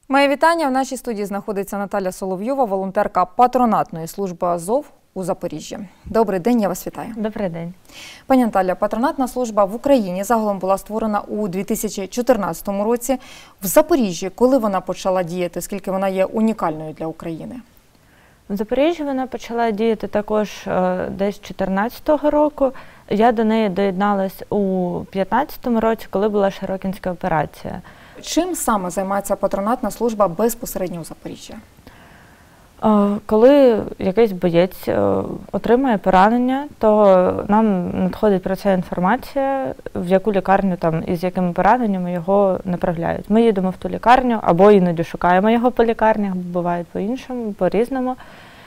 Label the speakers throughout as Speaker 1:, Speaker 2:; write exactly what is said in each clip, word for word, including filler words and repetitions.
Speaker 1: Моє вітання. В нашій студії знаходиться Наталя Соловйова, волонтерка патронатної служби Азов у Запоріжжі. Добрий день, я вас вітаю.
Speaker 2: Добрий день.
Speaker 1: Пані Наталя, патронатна служба в Україні загалом була створена у дві тисячі чотирнадцятому році. В Запоріжжі, коли вона почала діяти, оскільки вона є унікальною для України?
Speaker 2: В Запоріжжі вона почала діяти також е, десь чотирнадцятого року. Я до неї доєдналась у п'ятнадцятому році, коли була Широкінська операція.
Speaker 1: Чим саме займається патронатна служба безпосередньо у Запоріжжі?
Speaker 2: Коли якийсь боєць отримує поранення, то нам надходить про це інформація, в яку лікарню там і з якими пораненнями його направляють. Ми їдемо в ту лікарню або іноді шукаємо його по лікарнях, буває по-іншому, по-різному.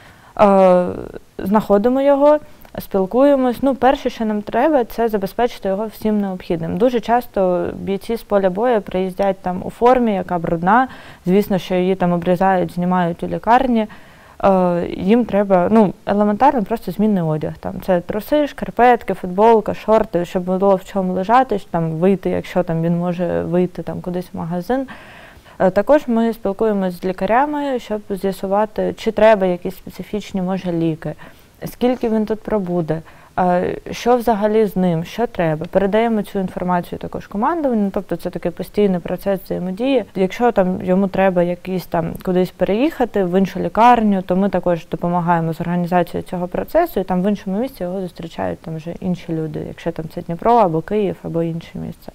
Speaker 2: Знаходимо його, спілкуємось. Ну, перше, що нам треба, це забезпечити його всім необхідним. Дуже часто бійці з поля бою приїздять там у формі, яка брудна. Звісно, що її там обрізають, знімають у лікарні. Е, їм треба, ну, елементарно просто змінний одяг. Там це труси, шкарпетки, футболка, шорти, щоб було в чому лежати, там вийти, якщо там він може вийти там кудись в магазин. Е, також ми спілкуємося з лікарями, щоб з'ясувати, чи треба якісь специфічні, може, ліки. Скільки він тут пробуде, що взагалі з ним, що треба. Передаємо цю інформацію також командуванню, тобто це такий постійний процес взаємодії. Якщо там йому треба якийсь там кудись переїхати в іншу лікарню, то ми також допомагаємо з організацією цього процесу, і там в іншому місці його зустрічають там вже інші люди, якщо там це Дніпро або Київ, або інше місце.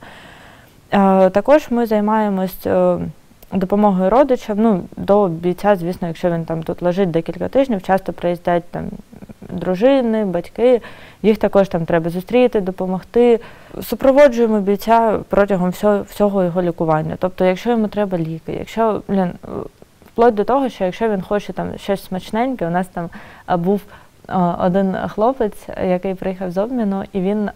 Speaker 2: Також ми займаємось допомогою родичам, ну, до бійця, звісно, якщо він там тут лежить декілька тижнів, часто приїздять там дружини, батьки, їх також там треба зустріти, допомогти. Супроводжуємо бійця протягом всього, всього його лікування. Тобто, якщо йому треба ліки, якщо, блін, вплоть до того, що якщо він хоче там щось смачненьке, у нас там був один хлопець, який приїхав з обміну, і він...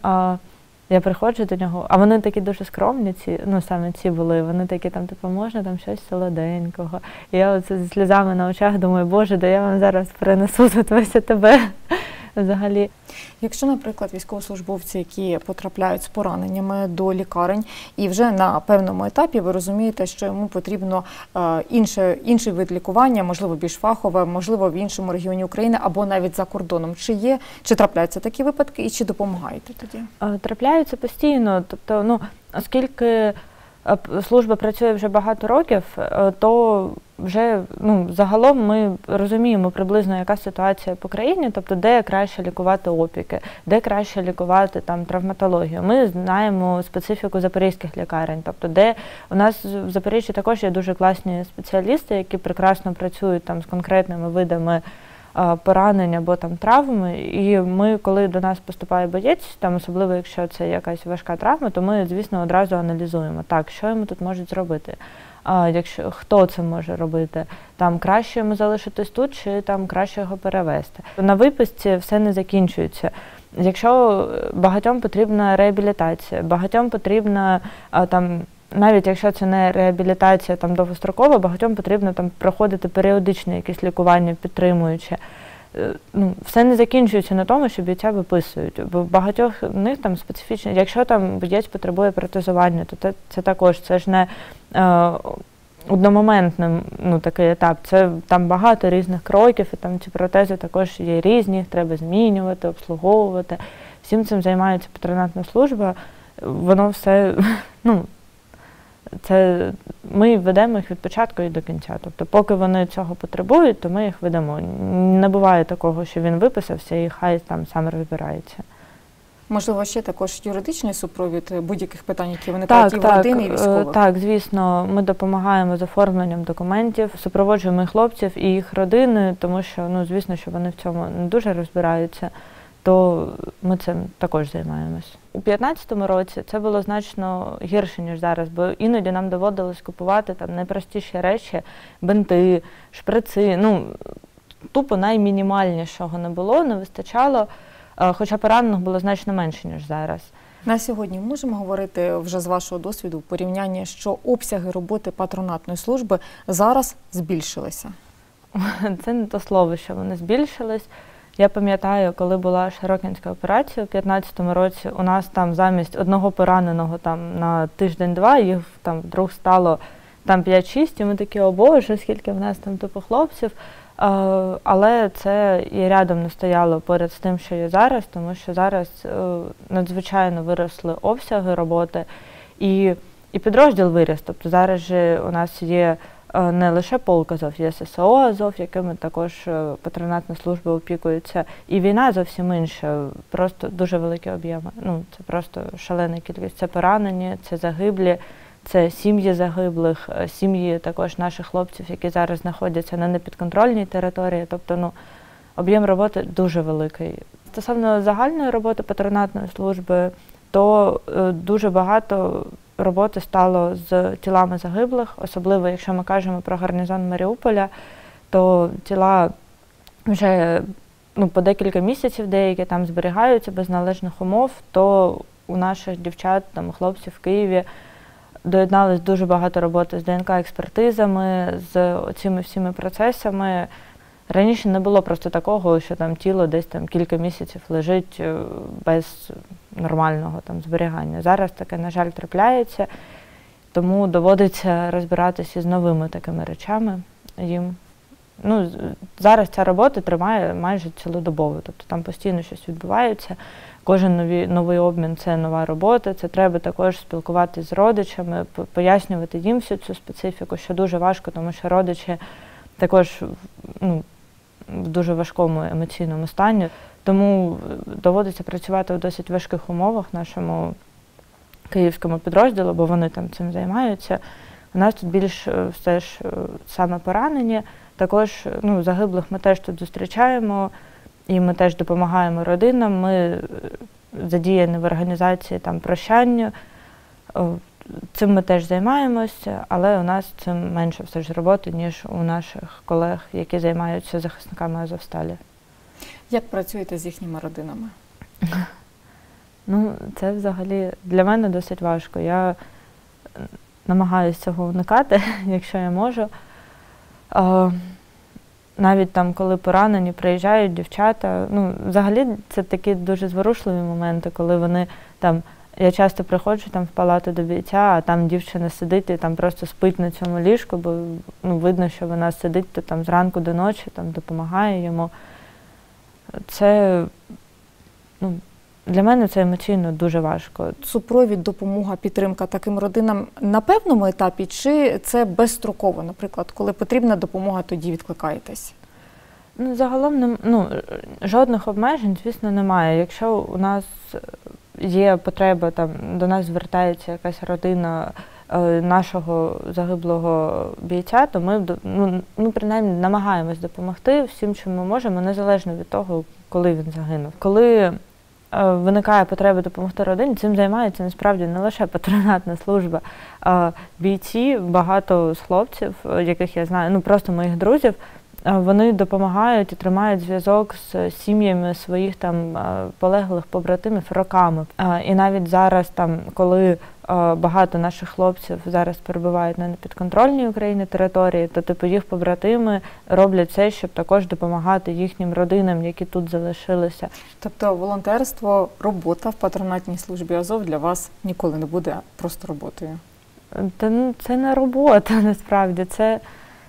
Speaker 2: Я приходжу до нього, а вони такі дуже скромні, ці, ну саме ці були, вони такі там, типу, можна там щось солоденького. І я оце зі сльозами на очах думаю, боже, да я вам зараз принесу тут ось тебе взагалі.
Speaker 1: Якщо, наприклад, військовослужбовці, які потрапляють з пораненнями до лікарень, і вже на певному етапі ви розумієте, що йому потрібно е, інше, інший вид лікування, можливо, більш фахове, можливо, в іншому регіоні України або навіть за кордоном. Чи є, чи трапляються такі випадки і чи допомагаєте тоді?
Speaker 2: Трапляються постійно. Тобто, ну, оскільки служба працює вже багато років, то вже, ну, загалом ми розуміємо приблизно, яка ситуація по країні, тобто де краще лікувати опіки, де краще лікувати там травматологію. Ми знаємо специфіку запорізьких лікарень, тобто де у нас в Запоріжжі також є дуже класні спеціалісти, які прекрасно працюють там з конкретними видами поранень або там травми, і ми, коли до нас поступає боєць, там особливо якщо це якась важка травма, то ми, звісно, одразу аналізуємо, так, що йому тут можуть зробити, а, якщо, хто це може робити, там краще йому залишитись тут, чи там краще його перевезти. На виписці все не закінчується. Якщо багатьом потрібна реабілітація, багатьом потрібна а, там, навіть якщо це не реабілітація там довгострокова, багатьом потрібно там проходити періодичне якесь лікування, підтримуюче. Ну, все не закінчується на тому, що бійця виписують. Бо в багатьох них там специфічні, якщо там боєць потребує протезування, то це, це також, це ж не е, одномоментний, ну, такий етап. Це там багато різних кроків, і там ці протези також є різні, їх треба змінювати, обслуговувати. Всім цим займається патронатна служба. Воно все, ну, це ми ведемо їх від початку і до кінця. Тобто, поки вони цього потребують, то ми їх ведемо. Не буває такого, що він виписався і хай там сам розбирається.
Speaker 1: Можливо, ще також юридичний супровід будь-яких питань, які виникають і в родини, і військових?
Speaker 2: Так, звісно, ми допомагаємо з оформленням документів, супроводжуємо і хлопців, і їх родини, тому що, ну, звісно, що вони в цьому не дуже розбираються, то ми цим також займаємось. У п'ятнадцятому році це було значно гірше, ніж зараз, бо іноді нам доводилось купувати там найпростіші речі, бинти, шприци, ну, тупо наймінімальнішого не було, не вистачало, хоча поранених було значно менше, ніж зараз.
Speaker 1: На сьогодні можемо говорити вже з вашого досвіду в порівнянні, що обсяги роботи патронатної служби зараз збільшилися?
Speaker 2: Це не то слово, що вони збільшились. Я пам'ятаю, коли була Широкінська операція у п'ятнадцятому році, у нас там замість одного пораненого там на тиждень-два, їх там вдруг стало там п'ять-шість, і ми такі, о Боже, скільки в нас там типу хлопців. Але це і рядом не стояло поряд з тим, що є зараз, тому що зараз надзвичайно виросли обсяги роботи, і, і підрозділ виріс. Тобто зараз же у нас є не лише полк Азов, є ес ес о Азов, якими також патронатна служба опікується, і війна зовсім інша, просто дуже великі об'єми. Ну, це просто шалена кількість. Це поранені, це загиблі, це сім'ї загиблих, сім'ї також наших хлопців, які зараз знаходяться на непідконтрольній території. Тобто, ну, об'єм роботи дуже великий. Стосовно загальної роботи патронатної служби, то е, дуже багато роботи стало з тілами загиблих, особливо якщо ми кажемо про гарнізон Маріуполя, то тіла вже ну, по декілька місяців деякі там зберігаються без належних умов, то у наших дівчат, там, хлопців в Києві доєдналось дуже багато роботи з де ен ка-експертизами, з цими всіми процесами. Раніше не було просто такого, що там тіло десь там кілька місяців лежить без нормального там зберігання. Зараз таке, на жаль, трапляється, тому доводиться розбиратися з новими такими речами їм. Ну, зараз ця робота триває майже цілодобово, тобто там постійно щось відбувається. Кожен новий, новий обмін – це нова робота, це треба також спілкуватися з родичами, пояснювати їм всю цю специфіку, що дуже важко, тому що родичі також ну, в дуже важкому емоційному стані. Тому доводиться працювати в досить важких умовах нашому київському підрозділу, бо вони там цим займаються. У нас тут більш все ж саме поранені. Також ну, загиблих ми теж тут зустрічаємо, і ми теж допомагаємо родинам. Ми задіяні в організації там прощання. Цим ми теж займаємося, але у нас цим менше все ж роботи, ніж у наших колег, які займаються захисниками Азовсталі.
Speaker 1: Як працюєте з їхніми родинами?
Speaker 2: Ну, це взагалі для мене досить важко. Я намагаюся цього уникати, якщо я можу. Навіть там, коли поранені, приїжджають дівчата, ну, взагалі це такі дуже зворушливі моменти, коли вони там, я часто приходжу там в палату до бійця, а там дівчина сидить і там просто спить на цьому ліжку, бо ну, видно, що вона сидить то, там зранку до ночі, там допомагає йому. Це, ну, для мене це емоційно дуже важко.
Speaker 1: Супровід, допомога, підтримка таким родинам на певному етапі, чи це безстроково, наприклад, коли потрібна допомога, тоді відкликаєтесь?
Speaker 2: Ну, загалом, ну, жодних обмежень, звісно, немає. Якщо у нас є потреба, там, до нас звертається якась родина е, нашого загиблого бійця, то ми, ну, ми принаймні намагаємось допомогти всім, чим ми можемо, незалежно від того, коли він загинув. Коли виникає потреба допомогти родині, цим займається насправді не лише патронатна служба. Бійці, багато з хлопців, яких я знаю, ну просто моїх друзів, вони допомагають і тримають зв'язок з сім'ями своїх там полеглих побратимів роками. І навіть зараз, там, коли багато наших хлопців зараз перебувають на непідконтрольній Україні території, то типу їх побратими роблять все, щоб також допомагати їхнім родинам, які тут залишилися.
Speaker 1: Тобто волонтерство, робота в патронатній службі Азов для вас ніколи не буде просто роботою?
Speaker 2: Та, ну, це не робота, насправді, це...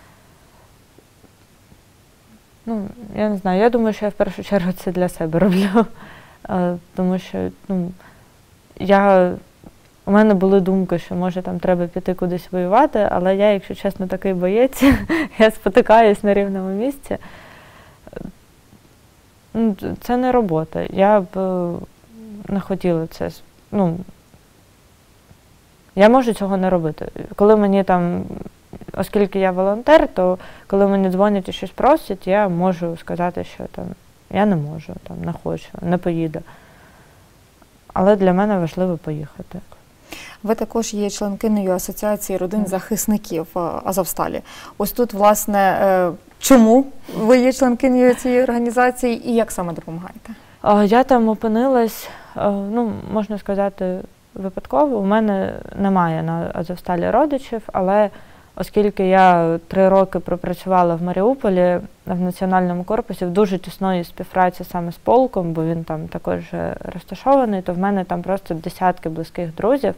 Speaker 2: Ну, я не знаю, я думаю, що я в першу чергу це для себе роблю, тому що, ну, я... У мене були думки, що може там треба піти кудись воювати, але я, якщо чесно, такий боєць, я спотикаюсь на рівному місці. Це не робота. Я б не хотіла це. Ну, я можу цього не робити. Коли мені там, оскільки я волонтер, то коли мені дзвонять і щось просять, я можу сказати, що там я не можу, там не хочу, не поїду. Але для мене важливо поїхати.
Speaker 1: Ви також є членкинею Асоціації родин захисників Азовсталі. Ось тут, власне, чому ви є членкинею цієї організації і як саме допомагаєте?
Speaker 2: Я там опинилась, ну, можна сказати, випадково. У мене немає на Азовсталі родичів, але оскільки я три роки пропрацювала в Маріуполі, в Національному корпусі, в дуже тісної співпраці саме з полком, бо він там також розташований, то в мене там просто десятки близьких друзів,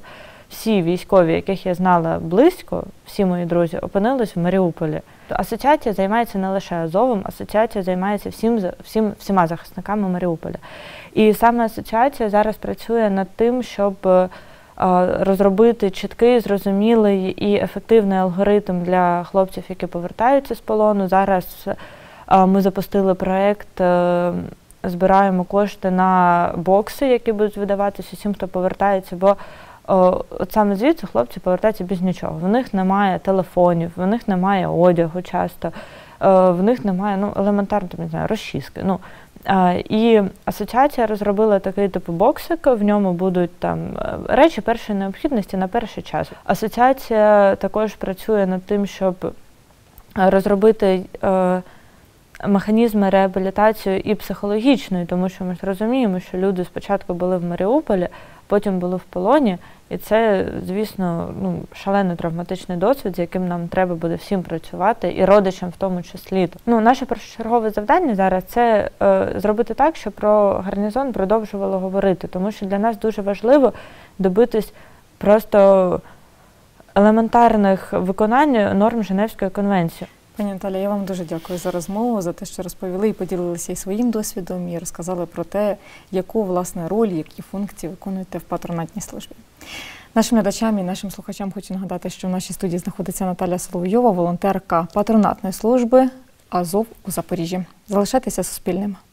Speaker 2: всі військові, яких я знала близько, всі мої друзі, опинились в Маріуполі. Асоціація займається не лише Азовом, асоціація займається всім, всім, всіма захисниками Маріуполя. І саме асоціація зараз працює над тим, щоб розробити чіткий, зрозумілий і ефективний алгоритм для хлопців, які повертаються з полону. Зараз ми запустили проєкт, збираємо кошти на бокси, які будуть видаватися усім, хто повертається, бо от саме звідси хлопці повертаються без нічого. В них немає телефонів, в них немає одягу часто, в них немає, ну, елементарно, не знаю, розчіски. Ну, і асоціація розробила такий типу боксик, в ньому будуть там речі першої необхідності на перший час. Асоціація також працює над тим, щоб розробити е, механізми реабілітації і психологічної, тому що ми ж розуміємо, що люди спочатку були в Маріуполі, потім були в полоні, і це, звісно, ну, шалено травматичний досвід, з яким нам треба буде всім працювати, і родичам в тому числі. Ну, наше першочергове завдання зараз – це е, зробити так, щоб про гарнізон продовжувало говорити, тому що для нас дуже важливо добитись просто елементарних виконань норм Женевської конвенції.
Speaker 1: Пані Наталя, я вам дуже дякую за розмову, за те, що розповіли і поділилися і своїм досвідом, і розказали про те, яку, власне, роль, які функції виконуєте в патронатній службі. Нашим глядачам і нашим слухачам хочу нагадати, що в нашій студії знаходиться Наталя Соловйова, волонтерка патронатної служби «Азов» у Запоріжжі. Залишайтеся Суспільним.